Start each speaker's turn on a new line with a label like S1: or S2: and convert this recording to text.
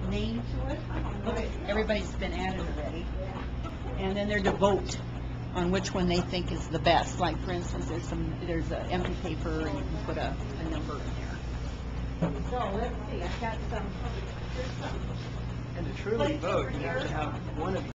S1: name to it. Everybody's been added already. And then they're to vote on which one they think is the best. Like, for instance, there's an empty paper, and you can put a number in there. So let's see. I've got some. Here's some.
S2: And to truly vote, you have to have one of